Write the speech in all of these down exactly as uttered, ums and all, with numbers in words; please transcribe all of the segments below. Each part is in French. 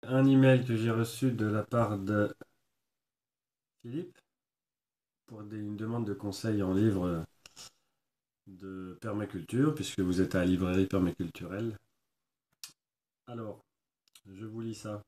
un email que j'ai reçu de la part de Philippe pour des- une demande de conseil en livre de permaculture, puisque vous êtes à la librairie permaculturelle. Alors, je vous lis ça.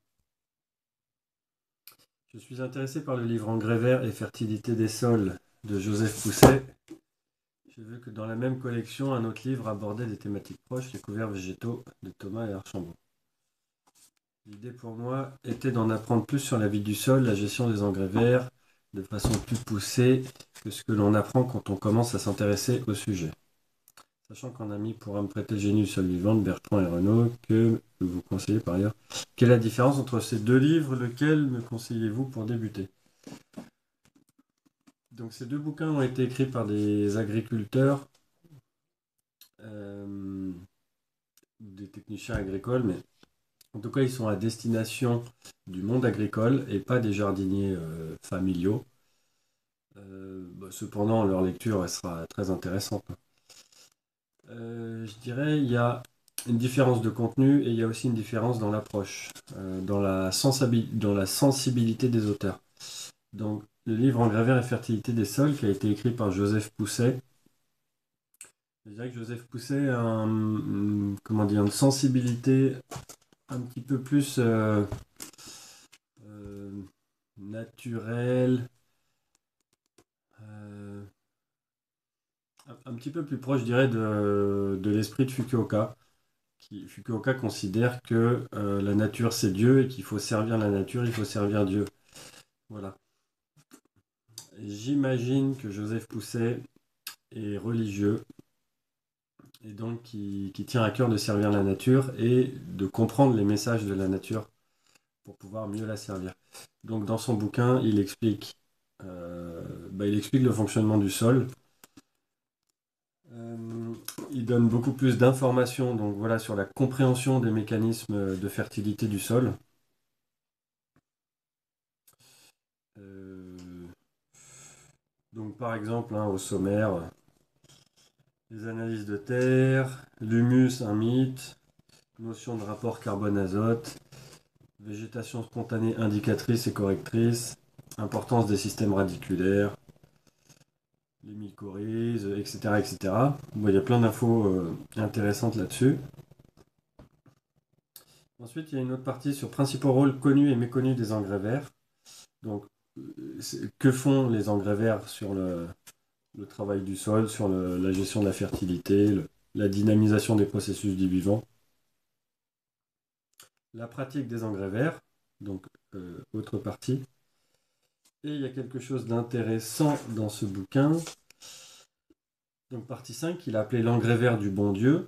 Je suis intéressé par le livre Engrais verts et fertilité des sols de Joseph Pousset. J'ai vu que dans la même collection, un autre livre abordait des thématiques proches, les couverts végétaux de Thomas et Archambault. L'idée pour moi était d'en apprendre plus sur la vie du sol, la gestion des engrais verts, de façon plus poussée que ce que l'on apprend quand on commence à s'intéresser au sujet. Sachant qu'un ami pourra me prêter le génie du sol vivant de Bertrand et Renaud, que vous conseillez par ailleurs. Quelle est la différence entre ces deux livres? Lequel me conseillez-vous pour débuter? Donc ces deux bouquins ont été écrits par des agriculteurs, euh, des techniciens agricoles, mais en tout cas ils sont à destination du monde agricole et pas des jardiniers euh, familiaux. Euh, bah, cependant, leur lecture elle sera très intéressante. Euh, je dirais il y a une différence de contenu et il y a aussi une différence dans l'approche, euh, dans la sensibi- dans la sensibilité des auteurs. Donc, le livre Engrais verts et fertilité des sols, qui a été écrit par Joseph Pousset. Je dirais que Joseph Pousset a un- une, comment dire, une sensibilité un petit peu plus euh, euh, naturelle, euh, un, un petit peu plus proche, je dirais, de, de l'esprit de Fukuoka. Qui, Fukuoka considère que euh, la nature c'est Dieu et qu'il faut servir la nature, il faut servir Dieu. Voilà. J'imagine que Joseph Pousset est religieux et donc qui, qui tient à cœur de servir la nature et de comprendre les messages de la nature pour pouvoir mieux la servir. Donc dans son bouquin, il explique, euh, bah, il explique le fonctionnement du sol. Euh, il donne beaucoup plus d'informations donc voilà, sur la compréhension des mécanismes de fertilité du sol. Euh, donc par exemple, hein, au sommaire, les analyses de terre, l'humus, un mythe, notion de rapport carbone-azote, végétation spontanée indicatrice et correctrice, importance des systèmes radiculaires, les mycorhizes, et cetera et cetera. Bon, il y a plein d'infos euh, intéressantes là-dessus. Ensuite, il y a une autre partie sur principaux rôles connus et méconnus des engrais verts. Donc, euh, que font les engrais verts sur le, le travail du sol, sur le- la gestion de la fertilité, le- la dynamisation des processus du vivant. La pratique des engrais verts, donc euh, autre partie. Et il y a quelque chose d'intéressant dans ce bouquin. Donc partie cinq, il a appelé l'engrais vert du bon Dieu,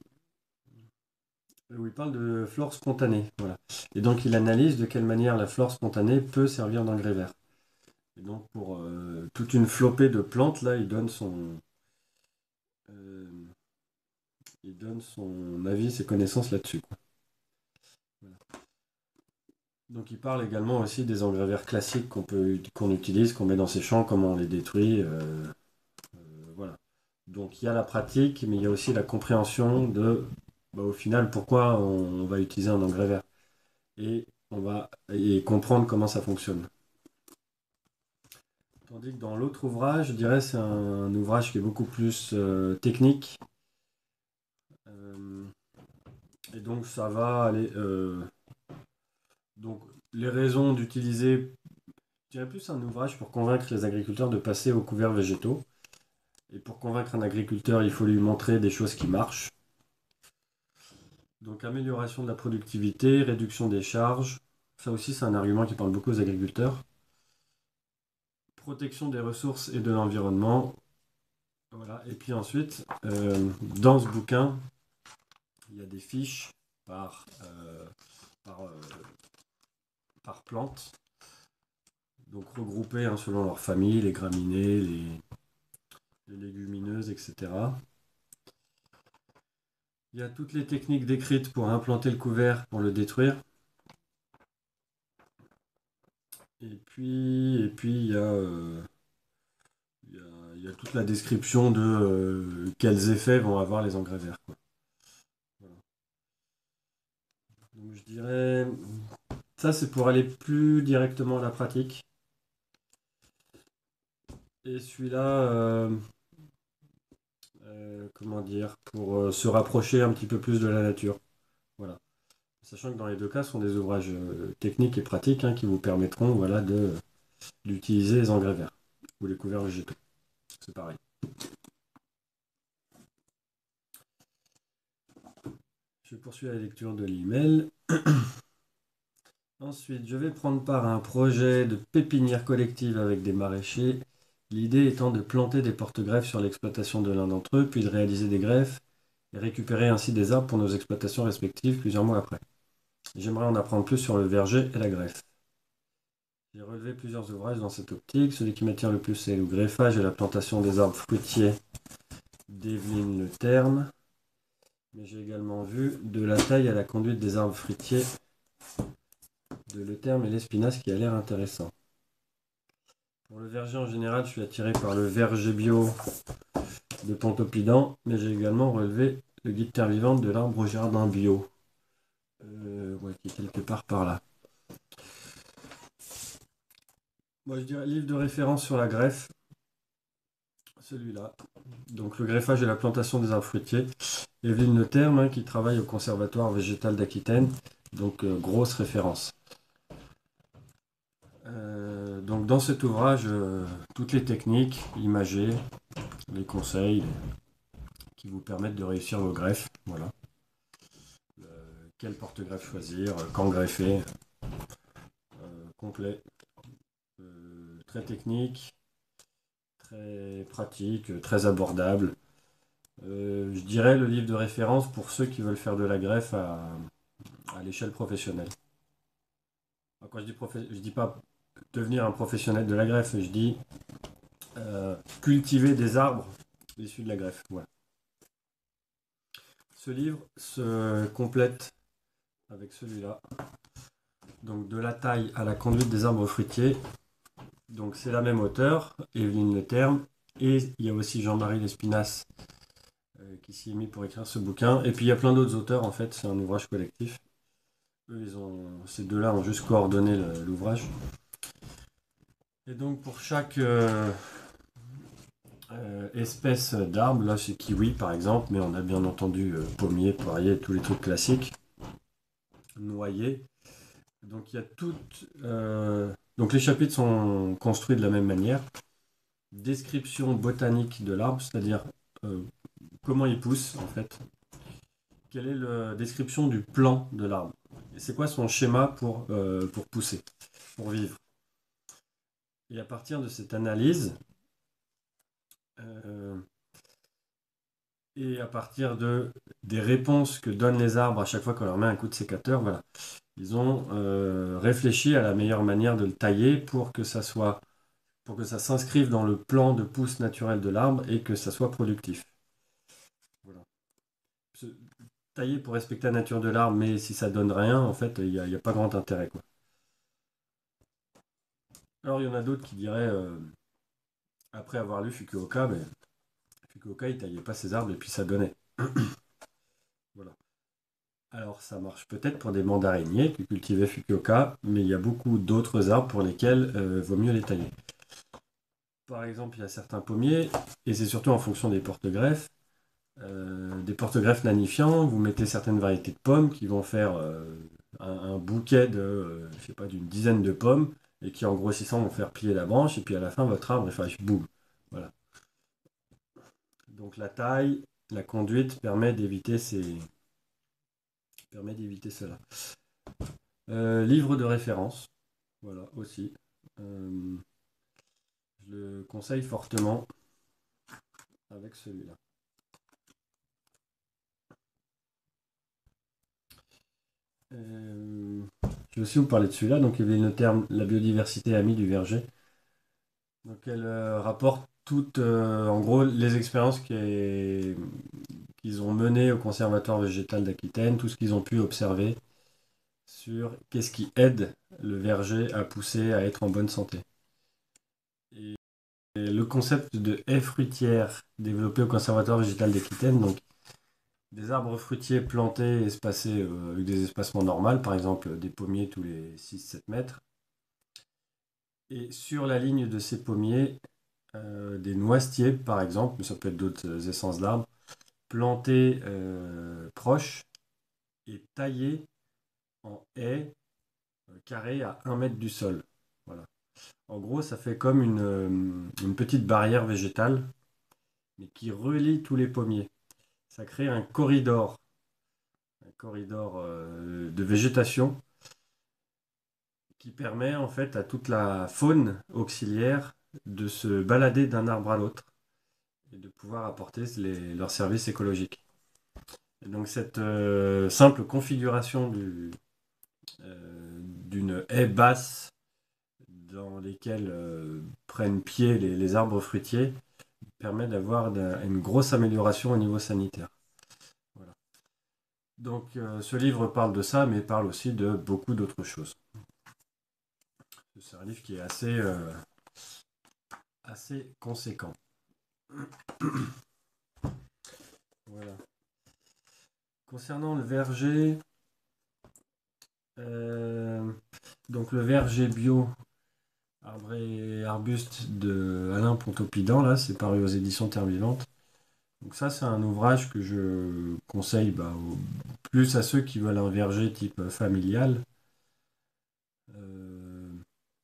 où il parle de flore spontanée. Voilà. Et donc il analyse de quelle manière la flore spontanée peut servir d'engrais vert. Et donc pour euh, toute une flopée de plantes, là, il donne son, euh, il donne son avis, ses connaissances là-dessus, quoi. Voilà. Donc il parle également aussi des engrais verts classiques qu'on peut, qu'on utilise, qu'on met dans ses champs, comment on les détruit. euh, euh, voilà. Donc il y a la pratique, mais il y a aussi la compréhension de, bah, au final, pourquoi on, on va utiliser un engrais vert. Et on va et comprendre comment ça fonctionne. Tandis que dans l'autre ouvrage, je dirais c'est un, un ouvrage qui est beaucoup plus euh, technique. Euh, et donc ça va aller. Euh, donc les raisons d'utiliser, je dirais plus un ouvrage pour convaincre les agriculteurs de passer aux couverts végétaux. Et pour convaincre un agriculteur, il faut lui montrer des choses qui marchent. Donc amélioration de la productivité, réduction des charges. Ça aussi, c'est un argument qui parle beaucoup aux agriculteurs. Protection des ressources et de l'environnement. Voilà. Et puis ensuite, euh, dans ce bouquin, il y a des fiches par, euh, par, euh, par plante. Donc regroupées hein, selon leur famille, les graminées, les, les légumineuses, et cetera. Il y a toutes les techniques décrites pour implanter le couvert, pour le détruire. Et puis, et puis il y a, euh, il y a, il y a toute la description de euh, quels effets vont avoir les engrais verts, quoi. Voilà. Donc je dirais, Ça, c'est pour aller plus directement à la pratique. Et celui-là, euh, euh, comment dire, pour euh, se rapprocher un petit peu plus de la nature. Voilà. Sachant que dans les deux cas, ce sont des ouvrages euh, techniques et pratiques hein, qui vous permettront voilà, de, d'utiliser les engrais verts ou les couverts végétaux. C'est pareil. Je poursuis la lecture de l'email. Ensuite, je vais prendre part à un projet de pépinière collective avec des maraîchers. L'idée étant de planter des porte-greffes sur l'exploitation de l'un d'entre eux, puis de réaliser des greffes et récupérer ainsi des arbres pour nos exploitations respectives plusieurs mois après. J'aimerais en apprendre plus sur le verger et la greffe. J'ai relevé plusieurs ouvrages dans cette optique. Celui qui m'attire le plus, c'est le greffage et la plantation des arbres fruitiers d'Evelyne Le Terme. Mais j'ai également vu de la taille à la conduite des arbres fruitiers de Le Terme et l'Espinasse qui a l'air intéressant. Pour le verger en général, je suis attiré par le verger bio de Pontoppidan, mais j'ai également relevé le guide terre vivante de l'arbre au jardin bio, euh, ouais, qui est quelque part par là. Moi, je dirais livre de référence sur la greffe, celui-là. Donc, le greffage et la plantation des arbres fruitiers. Evelyne Le Terme, hein, qui travaille au Conservatoire végétal d'Aquitaine, donc euh, grosse référence. Euh, donc, dans cet ouvrage, euh, toutes les techniques imagées, les conseils qui vous permettent de réussir vos greffes. Voilà. Euh, quel porte-greffe choisir, euh, quand greffer, euh, complet, euh, très technique, très pratique, euh, très abordable. Euh, je dirais le livre de référence pour ceux qui veulent faire de la greffe à, à l'échelle professionnelle. Quand je dis profe- je dis pas devenir un professionnel de la greffe, je dis euh, cultiver des arbres issus de la greffe. Voilà. Ce livre se complète avec celui-là. Donc de la taille à la conduite des arbres fruitiers. Donc c'est la même auteure, Evelyne Le Terme, et il y a aussi Jean-Marie Lespinasse euh, qui s'y est mis pour écrire ce bouquin. Et puis il y a plein d'autres auteurs en fait, c'est un ouvrage collectif. Eux, ils ont, ces deux-là ont juste coordonné le- l'ouvrage. Et donc pour chaque euh, euh, espèce d'arbre, là c'est kiwi par exemple, mais on a bien entendu euh, pommier, poirier, tous les trucs classiques, noyer. Donc il y a toutes. euh, Donc les chapitres sont construits de la même manière. Description botanique de l'arbre, c'est-à-dire euh, comment il pousse en fait. Quelle est la description du plan de l'arbre? Et c'est quoi son schéma pour, euh, pour pousser, pour vivre? Et à partir de cette analyse, euh, et à partir de, des réponses que donnent les arbres à chaque fois qu'on leur met un coup de sécateur, voilà, ils ont euh, réfléchi à la meilleure manière de le tailler pour que ça soit, pour que ça s'inscrive dans le plan de pousse naturel de l'arbre et que ça soit productif. Voilà. Se- Tailler pour respecter la nature de l'arbre, mais si ça donne rien, en fait, il n'y a, il y a pas grand intérêt, quoi. Alors, il y en a d'autres qui diraient, euh, après avoir lu Fukuoka, mais Fukuoka, il taillait pas ses arbres et puis ça donnait. Voilà. Alors, ça marche peut-être pour des mandariniers qui cultivaient Fukuoka, mais il y a beaucoup d'autres arbres pour lesquels euh, vaut mieux les tailler. Par exemple, il y a certains pommiers, et c'est surtout en fonction des porte-greffes. Euh, des porte-greffes nanifiants, vous mettez certaines variétés de pommes qui vont faire euh, un, un bouquet de, euh, je sais pas, d'une dizaine de pommes, et qui en grossissant vont faire plier la branche, et puis à la fin, votre arbre, il fait boum. Voilà. Donc la taille, la conduite permet d'éviter ces... permet d'éviter cela. Euh, livre de référence, voilà, aussi. Euh, je le conseille fortement avec celui-là. Euh, je vais aussi vous parler de celui-là. Donc, il y avait le terme la biodiversité amie du verger. Donc, elle euh, rapporte toutes, euh, en gros, les expériences qui est- qu'ils ont menées au Conservatoire végétal d'Aquitaine, tout ce qu'ils ont pu observer sur qu'est-ce qui aide le verger à pousser, à être en bonne santé. Et, et le concept de haie fruitière développé au Conservatoire végétal d'Aquitaine, donc des arbres fruitiers plantés, espacés euh, avec des espacements normaux, par exemple des pommiers tous les six sept mètres. Et sur la ligne de ces pommiers, euh, des noisetiers, par exemple, mais ça peut être d'autres euh, essences d'arbres, plantés euh, proches et taillés en haies euh, carrées à un mètre du sol. Voilà. En gros, ça fait comme une, euh, une petite barrière végétale, mais qui relie tous les pommiers. Ça crée un corridor, un corridor euh, de végétation qui permet en fait à toute la faune auxiliaire de se balader d'un arbre à l'autre et de pouvoir apporter les- leurs services écologiques. Et donc cette euh, simple configuration du, euh, d'une haie basse dans lesquelles euh, prennent pied les, les arbres fruitiers permet d'avoir de- une grosse amélioration au niveau sanitaire. Voilà. Donc euh, ce livre parle de ça, mais parle aussi de beaucoup d'autres choses. C'est un livre qui est assez, euh, assez conséquent. Voilà. Concernant le verger, euh, donc le verger bio, arbre et arbuste de Alain Pontopidan, là, c'est paru aux éditions Terre Vivante. Donc ça, c'est un ouvrage que je conseille bah, au- plus à ceux qui veulent un verger type euh, familial. Euh,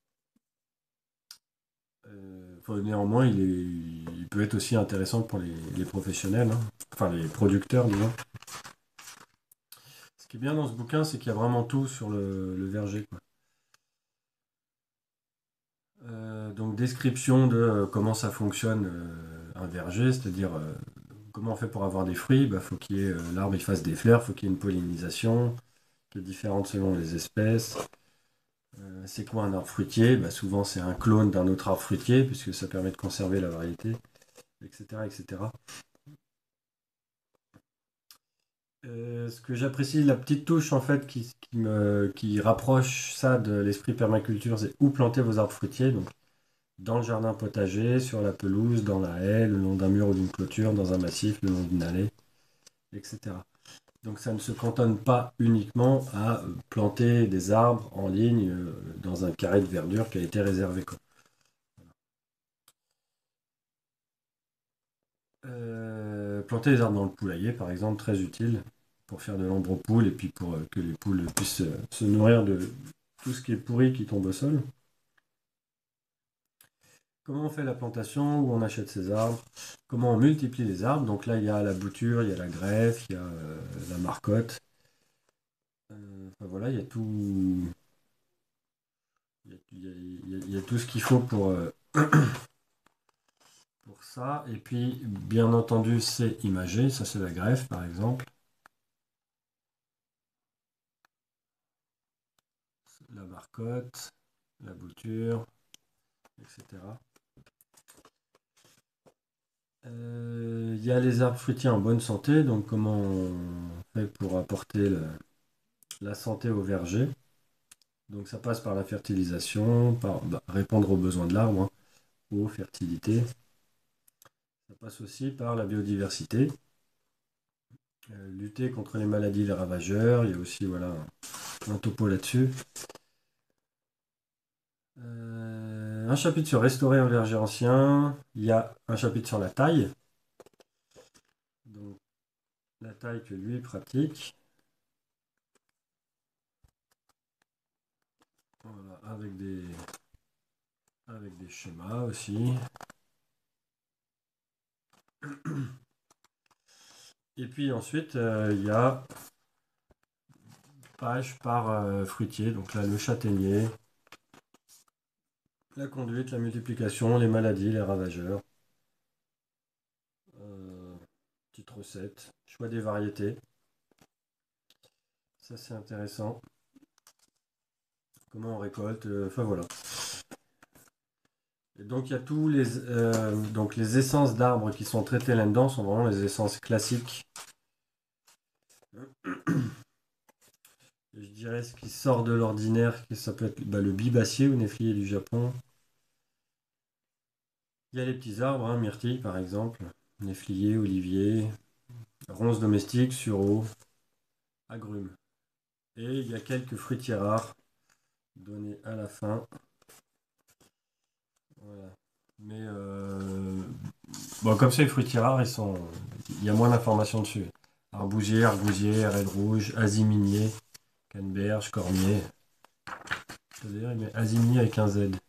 euh, enfin, néanmoins, il est, il peut être aussi intéressant pour les, les professionnels, hein. Enfin les producteurs, disons. Ce qui est bien dans ce bouquin, c'est qu'il y a vraiment tout sur le, le verger, quoi. Euh, donc description de euh, comment ça fonctionne euh, un verger, c'est-à-dire euh, comment on fait pour avoir des fruits. Bah, faut qu'il y ait, euh, l'arbre il fasse des fleurs, faut qu'il y ait une pollinisation qui est différente selon les espèces. Euh, c'est quoi un arbre fruitier? Bah, souvent c'est un clone d'un autre arbre fruitier puisque ça permet de conserver la variété, et cetera, et cetera. Euh, ce que j'apprécie, la petite touche en fait qui, qui me, qui rapproche ça de l'esprit permaculture, c'est où planter vos arbres fruitiers. Donc dans le jardin potager, sur la pelouse, dans la haie, le long d'un mur ou d'une clôture, dans un massif, le long d'une allée, et cetera. Donc ça ne se cantonne pas uniquement à euh, planter des arbres en ligne euh, dans un carré de verdure qui a été réservé, quoi. Euh, planter des arbres dans le poulailler, par exemple, très utile pour faire de l'ombre aux poules et puis pour euh, que les poules puissent euh, se nourrir de tout ce qui est pourri qui tombe au sol. Comment on fait la plantation, où on achète ces arbres, comment on multiplie les arbres. Donc là, il y a la bouture, il y a la greffe, il y a euh, la marcotte. Euh, enfin voilà, il y a tout, il y a, il y a- il y a- il y a tout ce qu'il faut pour, euh, pour ça. Et puis, bien entendu, c'est imagé. Ça, c'est la greffe, par exemple. La marcotte, la bouture, et cetera. Euh, Il y a les arbres fruitiers en bonne santé. Donc, comment on fait pour apporter la, la santé au verger? Donc ça passe par la fertilisation, par bah, répondre aux besoins de l'arbre, hein, eau, fertilité. Ça passe aussi par la biodiversité, euh, lutter contre les maladies, les ravageurs. Il y a aussi voilà, un, un topo là-dessus. Euh, un chapitre sur restaurer un verger ancien. Il y a un chapitre sur la taille. Donc la taille que lui pratique. Voilà, avec des, avec des schémas aussi. Et puis ensuite, euh, il y a page par euh, fruitier. Donc là, le châtaignier, la conduite, la multiplication, les maladies, les ravageurs. Euh, petite recette. Choix des variétés. Ça, c'est intéressant. Comment on récolte. euh, Enfin, voilà. Et donc, il y a tous les, euh, donc, les essences d'arbres qui sont traitées là-dedans sont vraiment les essences classiques. Et je dirais ce qui sort de l'ordinaire, que ça peut être bah, le bibacier ou néflier du Japon. Il y a les petits arbres, hein, myrtille par exemple, néflier, olivier. ronces domestiques, sureaux, agrumes. Et il y a quelques fruitiers rares donnés à la fin. Voilà. Mais euh, bon, comme c'est les fruitiers rares, ils sont... il y a moins d'informations dessus. Arbousier, argousier, aile rouge, aziminier, canneberge, cormier. D'ailleurs, il met aziminier avec un Z.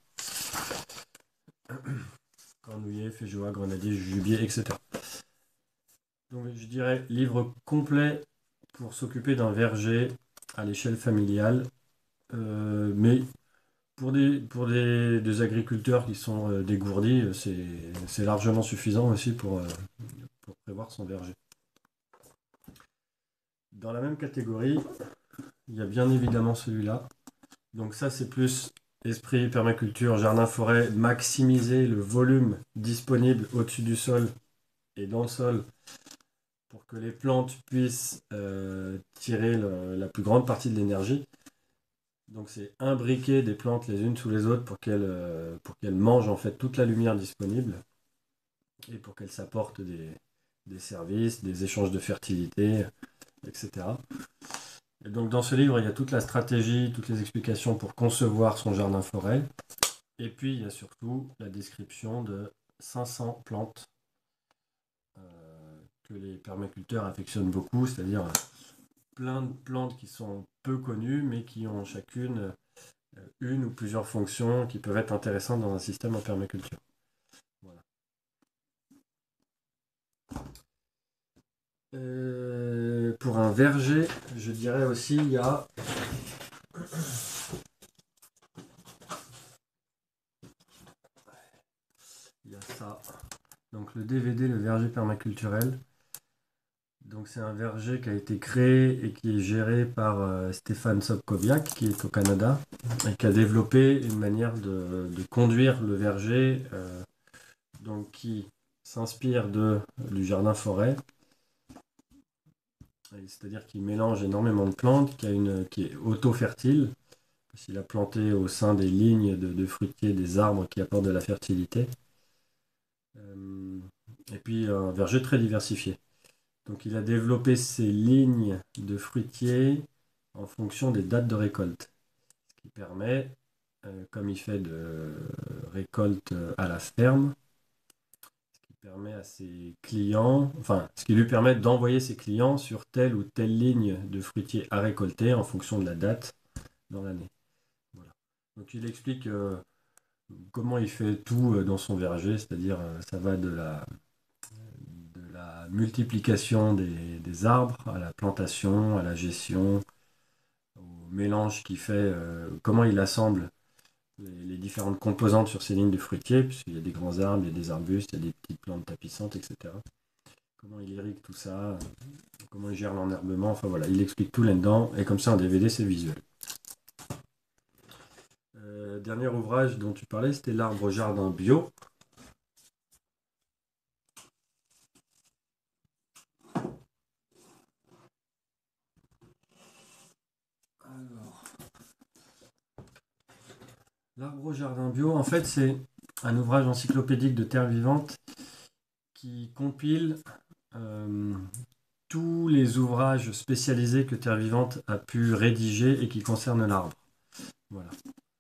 Cornouiller, féjoie, grenadier, jujubier, et cetera. Donc je dirais livre complet pour s'occuper d'un verger à l'échelle familiale, euh, mais pour des, pour des, des agriculteurs qui sont euh, dégourdis, euh, c'est, c'est largement suffisant aussi pour, euh, pour prévoir son verger. Dans la même catégorie, il y a bien évidemment celui-là. Donc ça, c'est plus esprit permaculture, jardin-forêt, maximiser le volume disponible au-dessus du sol et dans le sol pour que les plantes puissent euh, tirer le- la plus grande partie de l'énergie. Donc c'est imbriquer des plantes les unes sous les autres pour qu'elles euh, pour qu'elles mangent en fait toute la lumière disponible et pour qu'elles s'apportent des, des services, des échanges de fertilité, et cetera. Et donc dans ce livre, il y a toute la stratégie, toutes les explications pour concevoir son jardin-forêt. Et puis il y a surtout la description de cinq cents plantes euh, que les permaculteurs affectionnent beaucoup, c'est-à-dire plein de plantes qui sont peu connues, mais qui ont chacune euh, une ou plusieurs fonctions qui peuvent être intéressantes dans un système en permaculture. Voilà. Euh, pour un verger, je dirais aussi, il y a il y a ça. Donc le D V D, le verger permaculturel. Donc c'est un verger qui a été créé et qui est géré par euh, Stéphane Sobkowiak, qui est au Canada, et qui a développé une manière de, de conduire le verger, euh, donc qui s'inspire de, du jardin-forêt, c'est-à-dire qu'il mélange énormément de plantes, qui, a une, qui est auto-fertile, parce qu'il a planté au sein des lignes de, de fruitiers des arbres qui apportent de la fertilité. Euh, et puis un verger très diversifié. Donc il a développé ses lignes de fruitiers en fonction des dates de récolte. Ce qui permet, euh, comme il fait de récolte à la ferme, ce qui permet à ses clients, enfin, ce qui lui permet d'envoyer ses clients sur telle ou telle ligne de fruitiers à récolter en fonction de la date dans l'année. Voilà. Donc il explique euh, comment il fait tout euh, dans son verger, c'est-à-dire euh, ça va de la, de la multiplication des, des arbres à la plantation, à la gestion, au mélange qu'il fait, euh, comment il assemble les, les différentes composantes sur ces lignes de fruitiers, puisqu'il y a des grands arbres, il y a des arbustes, il y a des petites plantes tapissantes, et cetera. Comment il irrigue tout ça, euh, comment il gère l'enherbement, enfin voilà, il explique tout là-dedans, et comme ça en D V D c'est visuel. Euh, dernier ouvrage dont tu parlais, c'était L'arbre jardin bio. Alors, L'arbre jardin bio, en fait, c'est un ouvrage encyclopédique de terre vivante qui compile euh, tous les ouvrages spécialisés que Terre Vivante a pu rédiger et qui concernent l'arbre. Voilà.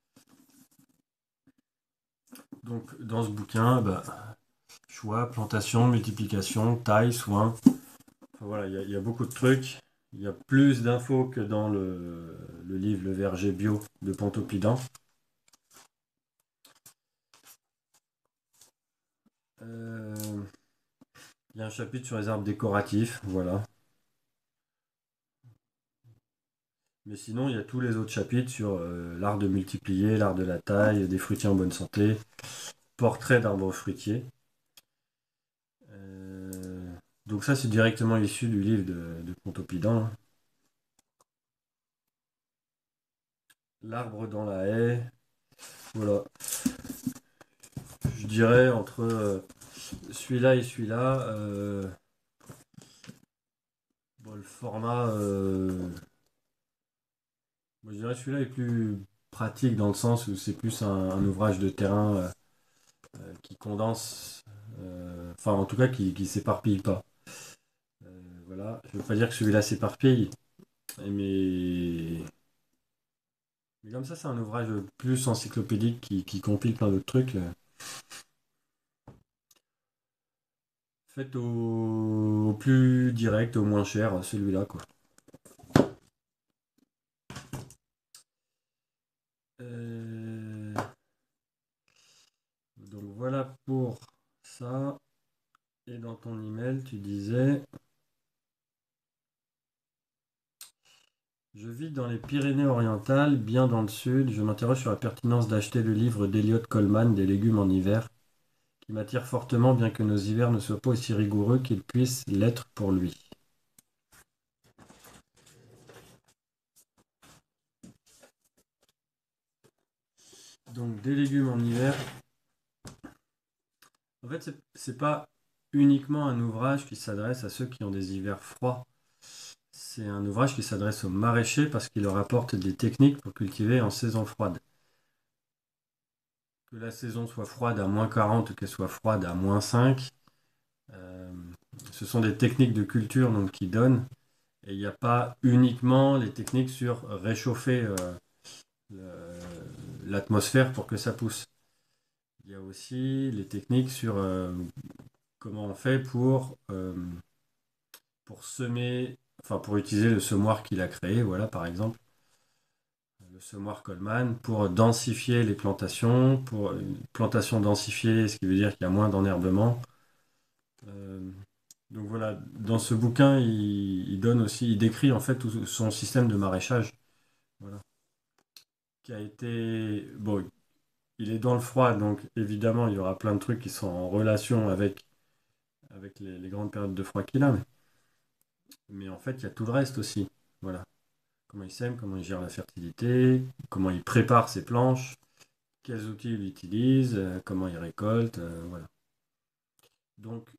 Donc, dans ce bouquin, bah, choix, plantation, multiplication, taille, soin. Enfin, voilà, il y, y, a beaucoup de trucs. Il y a plus d'infos que dans le, le livre Le verger bio de Pontoppidan. Euh, il y a un chapitre sur les arbres décoratifs, voilà. Mais sinon, il y a tous les autres chapitres sur euh, l'art de multiplier, l'art de la taille, des fruitiers en bonne santé, portrait d'arbres fruitiers. Euh, donc ça, c'est directement issu du livre de, de Pontoppidan. L'arbre dans la haie. Voilà. Je dirais entre euh, celui-là et celui-là, euh, bon, le format, euh, moi, je dirais celui-là est plus pratique dans le sens où c'est plus un, un ouvrage de terrain euh, euh, qui condense, euh, enfin en tout cas qui, qui s'éparpille pas. voilà. Je veux pas dire que celui-là s'éparpille, mais... mais comme ça, c'est un ouvrage plus encyclopédique qui, qui compile plein d'autres trucs. Là. Faites au... au plus direct, au moins cher, celui-là, quoi. Euh, Donc voilà pour ça. Et dans ton email, tu disais, je vis dans les Pyrénées-Orientales, bien dans le sud. Je m'interroge sur la pertinence d'acheter le livre d'Eliot Coleman, Des légumes en hiver, qui m'attire fortement, bien que nos hivers ne soient pas aussi rigoureux qu'ils puissent l'être pour lui. Donc des légumes en hiver. En fait, c'est c'est pas uniquement un ouvrage qui s'adresse à ceux qui ont des hivers froids. C'est un ouvrage qui s'adresse aux maraîchers parce qu'il leur apporte des techniques pour cultiver en saison froide. Que la saison soit froide à moins quarante ou qu'elle soit froide à moins cinq, euh, ce sont des techniques de culture donc, qui donnent. Et il n'y a pas uniquement les techniques sur réchauffer euh, le- l'atmosphère pour que ça pousse. Il y a aussi les techniques sur euh, comment on fait pour, euh, pour semer, enfin pour utiliser le semoir qu'il a créé, voilà par exemple, le semoir Coleman, pour densifier les plantations, pour une plantation densifiée, ce qui veut dire qu'il y a moins d'enherbement. Euh, donc voilà, dans ce bouquin, il, il donne aussi, il décrit en fait tout son système de maraîchage, voilà, qui a été, bon, il est dans le froid, donc évidemment, il y aura plein de trucs qui sont en relation avec, avec les, les grandes périodes de froid qu'il a, mais, mais en fait, il y a tout le reste aussi, voilà. Comment il sème, comment il gère la fertilité, comment il prépare ses planches, quels outils il utilise, euh, comment il récolte, euh, voilà. Donc,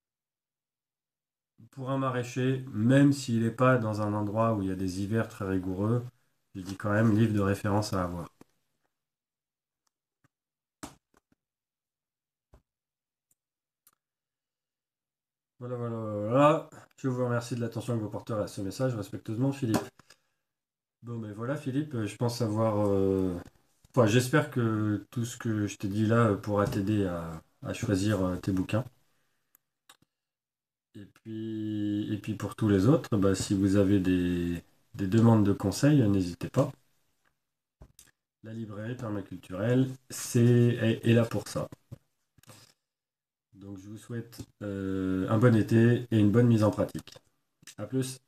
pour un maraîcher, même s'il n'est pas dans un endroit où il y a des hivers très rigoureux, je dis quand même livre de référence à avoir. Voilà, voilà, voilà. Je vous remercie de l'attention que vous porterez à ce message, respectueusement, Philippe. Bon, ben voilà, Philippe, euh, je pense avoir. euh, Enfin, j'espère que tout ce que je t'ai dit là euh, pourra t'aider à, à choisir euh, tes bouquins. Et puis, et puis pour tous les autres, bah, si vous avez des, des demandes de conseils, euh, n'hésitez pas. La librairie permaculturelle, c'est, est, est là pour ça. Donc je vous souhaite euh, un bon été et une bonne mise en pratique. À plus.